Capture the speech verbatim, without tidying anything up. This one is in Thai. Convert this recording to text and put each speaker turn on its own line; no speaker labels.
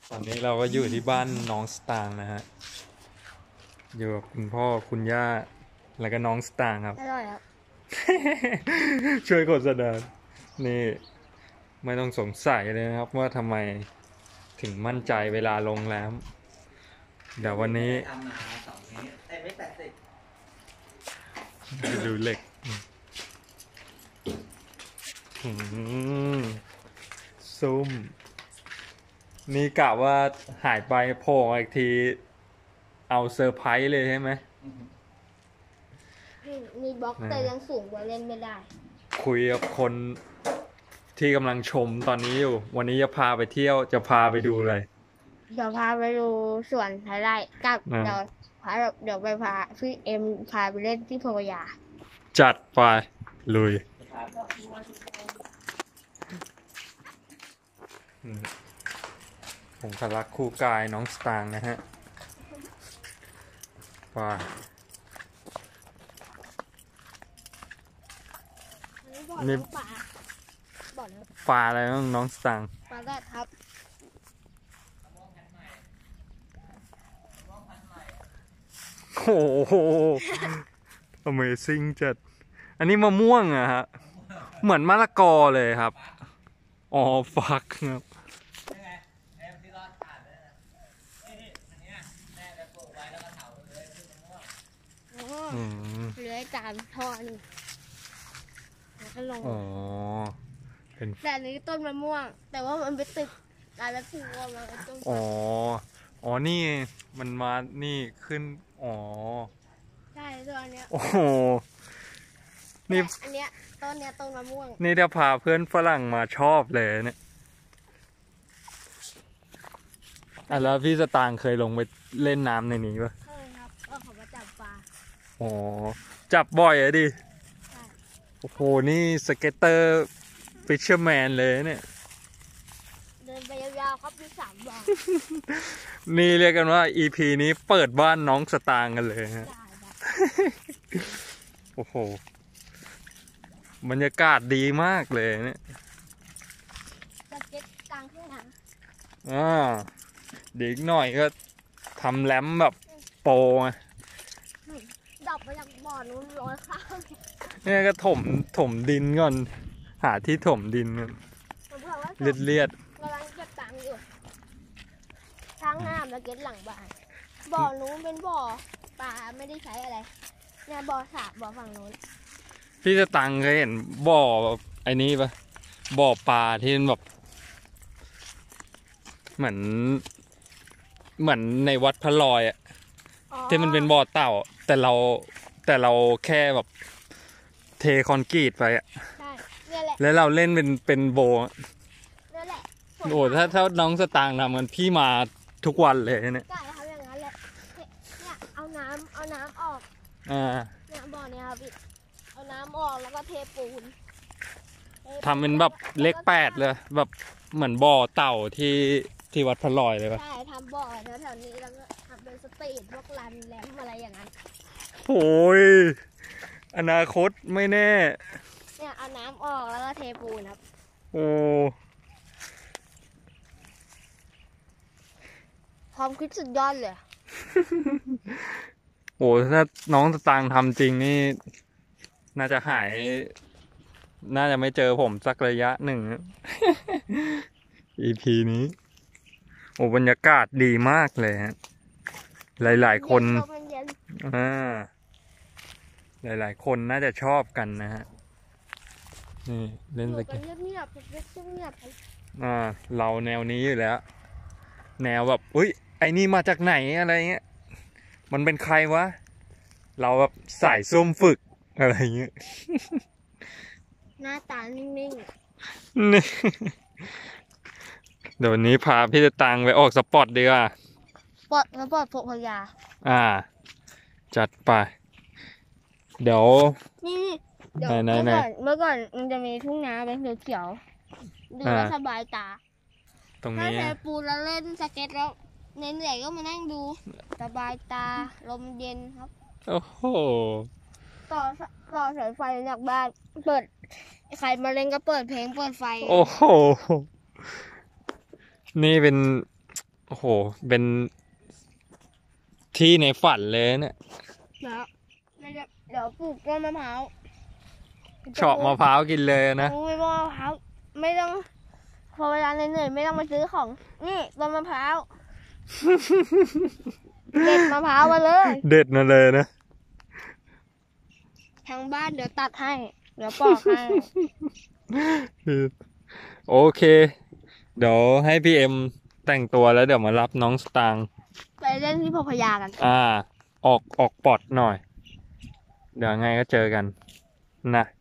ตอนนี้เราก็อยู่ที่บ้านน้องสตางค์นะฮะอยู่กับคุณพ่อคุณย่าแล้วก็น้องสตางค์ครับ
อร่อยครับ
ช่วยโฆษณานี่ไม่ต้องสงสัยเลยนะครับว่าทำไมถึงมั่นใจเวลาลงแล้วเดี๋ยววันนี้
ทำมาสองเมตรแต่ไม่แปดสิบ
ไปดูเหล็กซุ่มนี่กะว่าหายไปโผล่อีกทีเอาเซอร์ไพรส์เลยใช่ไหม
มีบล็อกแต่ยังสูงกว่าเล่นไม่ได้
คุยกับคนที่กำลังชมตอนนี้อยู่วันนี้จะพาไปเที่ยวจะพาไปดูอะไร
เดี๋ยวพาไปดูสวนไทยไร่กับเดี๋ยวพาเดี๋ยวไปพาพี่เอ็มพาไปเล่นที่พัทยา
จัดไปลุยผมขลักคู่กายน้องสตางค์นะฮะไปนี่ปลาปลาอะไรบ้างน้องสตางค์
ปลาแรดครับ
โอ้โห Amazing จัดอันนี้มะม่วงอะฮะเหมือนมะละกอเลยครับอ๋อฟักครับ
เลื้อยตามท่อนี่แล้วก็ลง
อ๋อเป็น
แต่อันนี้ต้นมะม่วงแต่ว่ามันไปติดกลายเป็นพุ่งออกมาเป็นต้น
อ๋ออ๋อนี่มันมานี่ขึ้นอ๋อ
ใช่ตัวเนี้ย
โอ้โหนี่
อันเนี้ยต้นเนี้ยต้นมะม่วง
นี่เดี๋ยวพาเพื่อนฝรั่งมาชอบเลยเนี่ยอ่ะแล้วพี่สตางค์เคยลงไปเล่นน้ำในนี้ปะ
เคยครับก็เขามาจับปลา
อ๋อจับบ่อยอะดิโอ้โหนี่สเก็ตเตอร์ฟิชเชอร์แมนเลยเนี่ย
เดินไปยาวๆครับมีสามบ่อ
นี่เรียกกันว่า อี พี นี้เปิดบ้านน้องสตางค์กันเลยฮะโอ้โหบรรยากาศดีมากเลยเนี่ย
สเก็ตกลางทุ่งนา
อ่าเด็กหน่อยก็ทำแรมแบบโปรไง
ดับไปจากบ่อนู้นร้อยข้าว
เนี่ยก็ถมถมดินก่อนหาที่ถมดินกันเลียดเลียด
กำลังเก็บตังค์อยู่ทางน้ำสเก็ตหลังบ้านบ่อนู้นเป็นบ่อปลาไม่ได้ใช้อะไรเนี่ยบ่อสระบ่อฝั่งนู้น
พี่จะตังเคยเห็นบ่อไอ้นี้ปะบ่อปลาที่มันแบบเหมือนเหมือนในวัดพระลอยอะที่มันเป็นบ่อเต่าแต่เราแต่เราแค่แบบเทคอนกรีตไปอะ
ใช่เนี่ยแหละ
แล้วเราเล่นเป็นเป็นโบ
นี่แหละ
โอ้ถ้าถ้าน้องสตางค์ทำกันพี่มาทุกวันเลยเนี่ย
ใช่ทำอย่างนั้นแหละเนี่ยเอาน้ำเอาน้ำออก
อ่า
เนี่ยบ่อเนี่ยครับพี่เอาน้ำออกแล้วก็เทปูน
ทำเป็นแบบเลขแปดเลยแบบเหมือนบ่อเต่าที่ที่วัดพระลอยเลยป่ะ
ใช่ทำบ่อแถวๆนี้แล้วก็ทำเป็นสตรีทพวกรันแลมอะไรอย่างนั้น
โอ้ยอนาคตไม่แน่
เนี่ยเอาน้ำออกแล้วก็เทปูนครับ
โอ้
ความคิดสุดยอดเลย
โอ้ถ้าน้องสตางค์ทำจริงนี่น่าจะหายน่าจะไม่เจอผมสักระยะหนึ่ง อี พี นี้โอ้บรรยากาศดีมากเลยฮะหลายๆคนอ่าหลายๆคนน่าจะชอบกันนะฮะนี่เล่นสเก็ต
เงียบๆเงียบ
ๆอ่าเราแนวนี้อยู่แล้วแนวแบบอุ้ยไอ้นี่มาจากไหนอะไรเงี้ยมันเป็นใครวะเราแบบสายซุ่มฝึกอะไรเงี้ย
หน้าตานิ่งๆนี่
เดี๋ยววันนี้พาพี่จะตังไปออกสปอร์ตดีกว่า
สปอร์ตสปอร์ตโพพยา
อ่าจัดไปเดี๋ยว
นี่เดี๋ยวเมื่อก่อนเมื่อก่อนมันจะมีทุ่งนาเป็นเขียวๆดูแล้วสบายตา
ตรงนี้
ถ้าเทปูนแล้วเล่นสเก็ตแล้วเน้นใหญ่ก็มานั่งดูสบายตาลมเย็นครับ
โอ้โห
ต่อต่อสายไฟจากบ้านเปิดใครมาเล่นก็เปิดเพลงเปิดไฟ
โอ้โหนี่เป็นโอ้โห เป็นที่ในฝันเลยเนี่ย
แล้วเดี๋ยวปลูกต้นมะพร้าว
เฉาะมะพร้าวกินเลยนะ
ปลูกมะพร้าวไม่ต้องพอเวลาเหนื่อยๆไม่ต้องมาซื้อของ นี่ต้นมะพร้าว เด็ดมะพร้าวมาเลย
เด็ดมาเลยนะ
ทางบ้านเดี๋ยวตัดให้ เดี๋ยวปอกให้
โอเค เดี๋ยวให้พี่เอ็มแต่งตัวแล้วเดี๋ยวมารับน้องสตางค์
ไปเล่นที่พพยากัน
อ่า ออกออกปอดหน่อย เดี๋ยวไงก็เจอกันนะ